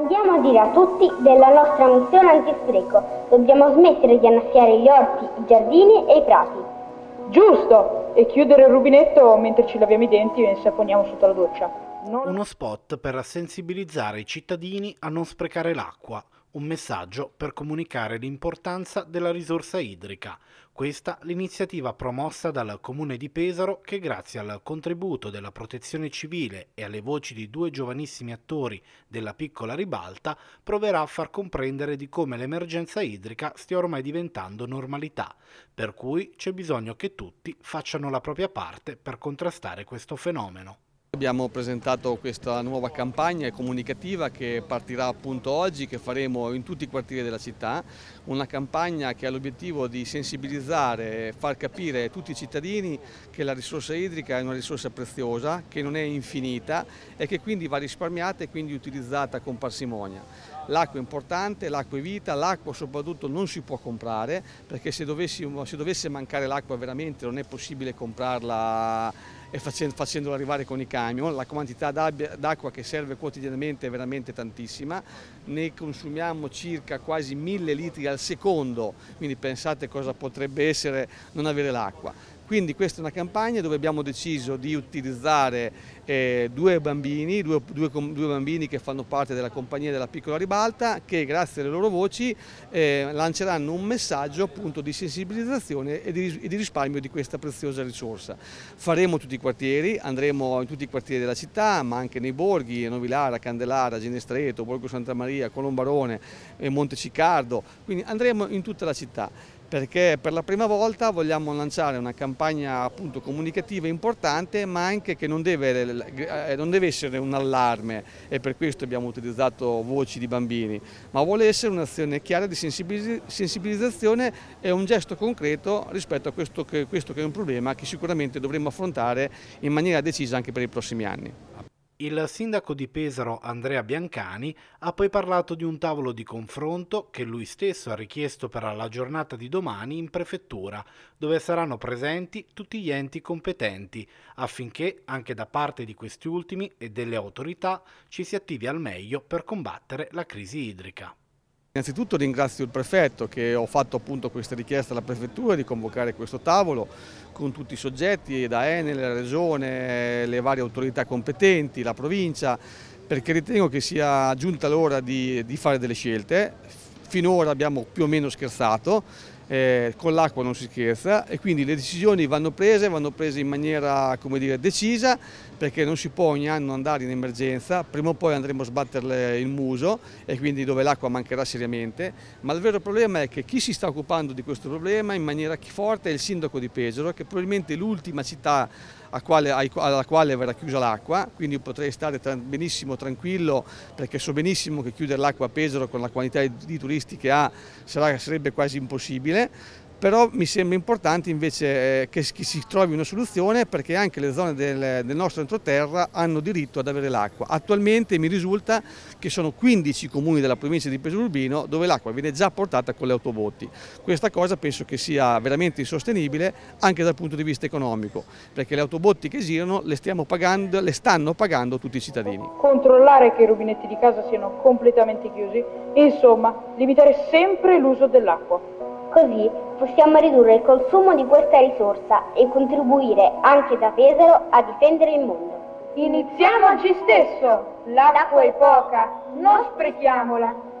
Andiamo a dire a tutti della nostra missione antispreco. Dobbiamo smettere di annaffiare gli orti, i giardini e i prati. Giusto! E chiudere il rubinetto mentre ci laviamo i denti e saponiamo sotto la doccia. Uno spot per sensibilizzare i cittadini a non sprecare l'acqua. Un messaggio per comunicare l'importanza della risorsa idrica. Questa l'iniziativa promossa dal Comune di Pesaro che grazie al contributo della Protezione Civile e alle voci di due giovanissimi attori della piccola ribalta proverà a far comprendere di come l'emergenza idrica stia ormai diventando normalità, per cui c'è bisogno che tutti facciano la propria parte per contrastare questo fenomeno. Abbiamo presentato questa nuova campagna comunicativa che partirà appunto oggi, che faremo in tutti i quartieri della città, una campagna che ha l'obiettivo di sensibilizzare e far capire a tutti i cittadini che la risorsa idrica è una risorsa preziosa, che non è infinita e che quindi va risparmiata e quindi utilizzata con parsimonia. L'acqua è importante, l'acqua è vita, l'acqua soprattutto non si può comprare, perché se dovesse mancare l'acqua veramente non è possibile comprarla e facendola arrivare con i camion. La quantità d'acqua che serve quotidianamente è veramente tantissima, ne consumiamo circa quasi 1000 litri al secondo, quindi pensate cosa potrebbe essere non avere l'acqua. Quindi questa è una campagna dove abbiamo deciso di utilizzare due bambini che fanno parte della compagnia della piccola ribalta, che grazie alle loro voci lanceranno un messaggio appunto di sensibilizzazione e di risparmio di questa preziosa risorsa. Faremo tutti i quartieri, andremo in tutti i quartieri della città, ma anche nei borghi, Novilara, Candelara, Ginestreto, Borgo Santa Maria, Colombarone, Monteciccardo, quindi andremo in tutta la città, perché per la prima volta vogliamo lanciare una campagna appunto comunicativa importante, ma anche che non deve essere un allarme, e per questo abbiamo utilizzato voci di bambini, ma vuole essere un'azione chiara di sensibilizzazione e un gesto concreto rispetto a questo che è un problema che sicuramente dovremo affrontare in maniera decisa anche per i prossimi anni. Il sindaco di Pesaro, Andrea Biancani, ha poi parlato di un tavolo di confronto che lui stesso ha richiesto per la giornata di domani in prefettura, dove saranno presenti tutti gli enti competenti, affinché anche da parte di questi ultimi e delle autorità ci si attivi al meglio per combattere la crisi idrica. Innanzitutto ringrazio il prefetto, che ho fatto appunto questa richiesta alla prefettura di convocare questo tavolo con tutti i soggetti, da Enel, la regione, le varie autorità competenti, la provincia, perché ritengo che sia giunta l'ora di fare delle scelte. Finora abbiamo più o meno scherzato, con l'acqua non si scherza, e quindi le decisioni vanno prese in maniera, come dire, decisa, perché non si può ogni anno andare in emergenza. Prima o poi andremo a sbatterle il muso, e quindi dove l'acqua mancherà seriamente, ma il vero problema è che chi si sta occupando di questo problema in maniera forte è il sindaco di Pesaro, che probabilmente è l'ultima città alla quale verrà chiusa l'acqua, quindi potrei stare benissimo tranquillo, perché so benissimo che chiudere l'acqua a Pesaro con la quantità di turisti che ha sarebbe quasi impossibile. Però mi sembra importante invece che si trovi una soluzione, perché anche le zone del nostro entroterra hanno diritto ad avere l'acqua. Attualmente mi risulta che sono 15 comuni della provincia di Pesaro Urbino dove l'acqua viene già portata con le autobotti. Questa cosa penso che sia veramente insostenibile anche dal punto di vista economico, perché le autobotti che girano le stanno pagando tutti i cittadini. Controllare che i rubinetti di casa siano completamente chiusi, insomma, limitare sempre l'uso dell'acqua. Così possiamo ridurre il consumo di questa risorsa e contribuire anche da Pesaro a difendere il mondo. Iniziamo oggi stesso! L'acqua è poca, non sprechiamola!